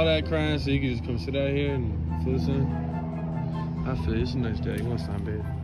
all that crying so you can just come sit out here and feel the sun. I feel it's a nice day. You want sunbed?